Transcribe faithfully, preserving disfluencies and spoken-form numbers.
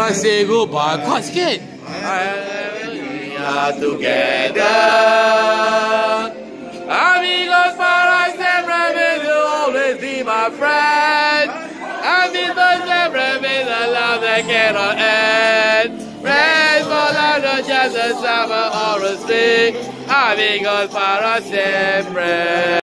never say goodbye. Cause kid, we are together. Amigos para siempre, will always be my friend. Amigos siempre be the love that cannot end. Friends for life, not just a summer or a spring. Amigos para siempre.